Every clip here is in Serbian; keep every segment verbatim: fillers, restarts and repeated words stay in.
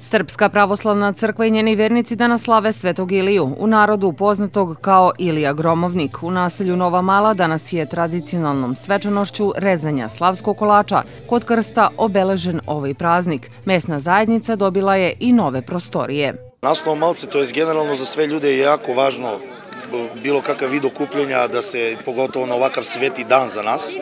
Srpska pravoslavna crkva i njeni vernici danas slave Svetog Iliju, u narodu poznatog kao Ilija Gromovnik. U naselju Nova Mala danas je tradicionalnom svečanošću rezanja slavskog kolača kod krsta obeležen ovaj praznik. Mesna zajednica dobila je i nove prostorije. Nas Novomalce, to je generalno za sve ljude je jako važno bilo kakav vid okupljenja, da se pogotovo na ovakav sveti dan za nas.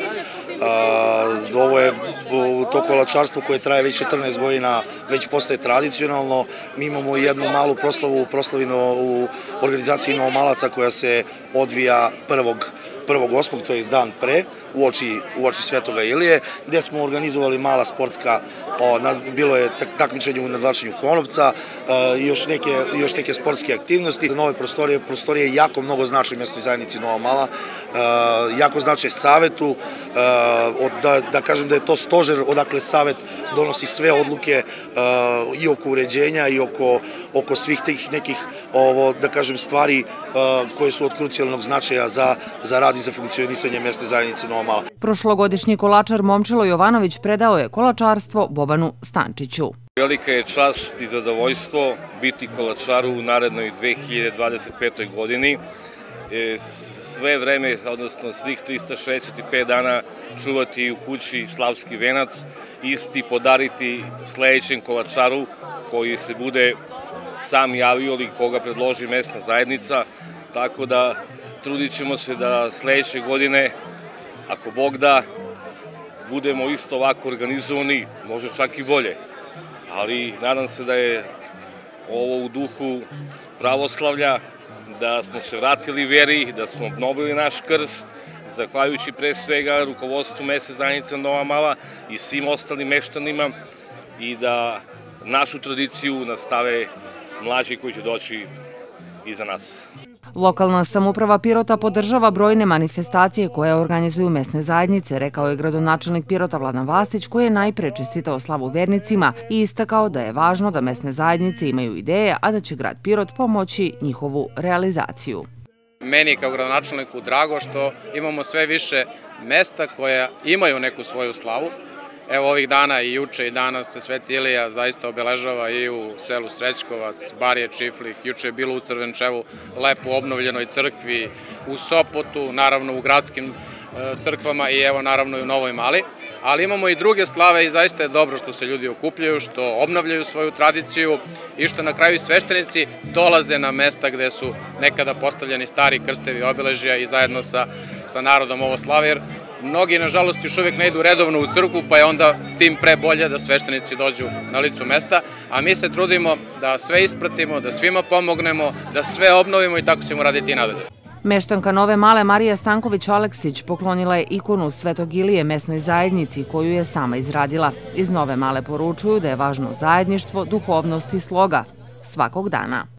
Ovo je to kolačarstvo koje traje već četrnaest godina, već postaje tradicionalno. Mi imamo jednu malu proslavu, proslavinu u organizaciji Novomalaca koja se odvija prvog osmog, to je dan pre, u oči Svetoga Ilije, gde smo organizovali mala sportska, bilo je takmičenje u nadvlačenju konopca i još neke sportske aktivnosti. Nove prostorije, prostorije jako mnogo znače mesnoj zajednici Nova Mala, jako znače savetu, da kažem da je to stožer odakle savet donosi sve odluke i oko uređenja i oko svih tih nekih, da kažem, stvari koje su od krucijalnog značaja za rad i za funkcionisanje mesne zajednice Nova Mala. Prošlogodišnji kolačar Momčilo Jovanović predao je kolačarstvo Bobanu Stančiću. Velika je čast i zadovoljstvo biti kolačar u narednoj dve hiljade dvadeset petoj godini. Sve vreme, odnosno svih trista šezdeset pet dana čuvati u kući slavski venac, isti podariti sledećem kolačaru koji se bude sam javio ili koga predloži mesna zajednica, tako da trudit ćemo se da sledeće godine, ako Bog da, budemo isto ovako organizovani, može čak i bolje. Ali nadam se da je ovo u duhu pravoslavlja, da smo se vratili veri, da smo obnovili naš krst, zahvaljujući pre svega rukovodstvu mesne zajednice Nova Mala i svim ostalim meštanima, i da našu tradiciju nastave mlađi koji će doći iza nas. Lokalna samouprava Pirota podržava brojne manifestacije koje organizuju mesne zajednice, rekao je gradonačelnik Pirota Vladan Vasić, koji je najpre čestitao slavu vernicima i istakao da je važno da mesne zajednice imaju ideje, a da će grad Pirot pomoći njihovu realizaciju. Meni je kao gradonačelniku drago što imamo sve više mesta koja imaju neku svoju slavu. Evo ovih dana i juče i danas se Sveti Ilija zaista obeležava i u selu Srećkovac, Barje Čiflik, juče je bilo u Crvenčevu, lepo obnovljenoj crkvi, u Sopotu, naravno u gradskim crkvama i evo naravno i u Novoj Mali. Ali imamo i druge slave i zaista je dobro što se ljudi okupljaju, što obnavljaju svoju tradiciju i što na kraju sveštenici dolaze na mesta gde su nekada postavljeni stari krstevi obeležja i zajedno sa narodom ovo slave, jer mnogi, nažalost, još uvijek ne idu redovno u crkvu, pa je onda tim pre bolje da sveštenici dođu na licu mesta, a mi se trudimo da sve ispratimo, da svima pomognemo, da sve obnovimo i tako ćemo raditi i nadalje. Meštanka Nove Male Marija Stanković-Aleksić poklonila je ikonu Svetog Ilije mesnoj zajednici koju je sama izradila. Iz Nove Male poručuju da je važno zajedništvo, duhovnost i sloga svakog dana.